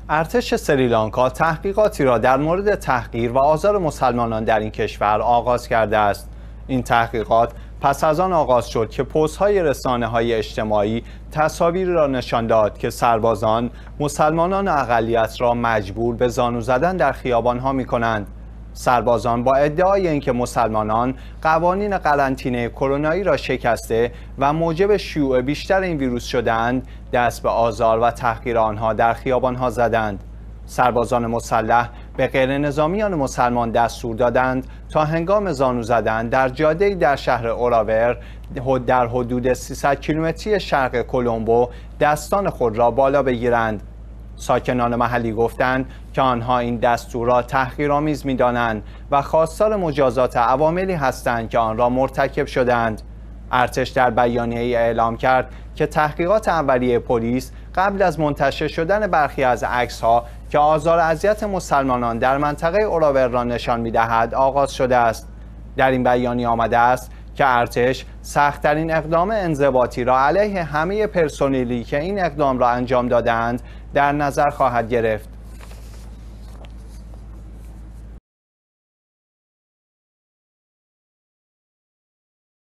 ارتش سریلانکا تحقیقاتی را در مورد تحقیر و آزار مسلمانان در این کشور آغاز کرده است. این تحقیقات پس از آن آغاز شد که پست‌های رسانه‌های اجتماعی تصاویری را نشان داد که سربازان مسلمانان اقلیت را مجبور به زانو زدن در خیابان‌ها می‌کنند. سربازان با ادعای اینکه مسلمانان قوانین قرنطینه کرونایی را شکسته و موجب شیوع بیشتر این ویروس شدند، دست به آزار و تحقیر آنها در خیابان‌ها زدند. سربازان مسلح به غیرنظامیان مسلمان دستور دادند تا هنگام زانو زدن در جاده‌ای در شهر اوراور در حدود 300 کیلومتری شرق کلمبو دستان خود را بالا بگیرند. ساکنان محلی گفتند که آنها این دستور را تحقیرآمیز می‌دانند و خواستار مجازات عواملی هستند که آن را مرتکب شدند. ارتش در بیانیه‌ای اعلام کرد که تحقیقات اولیه پلیس قبل از منتشر شدن برخی از عکس‌ها که آزار و اذیت مسلمانان در منطقه اوراور را نشان می‌دهد آغاز شده است. در این بیانیه آمده است که ارتش سخت‌ترین اقدام انضباطی را علیه همه پرسنلی که این اقدام را انجام دادند در نظر خواهد گرفت.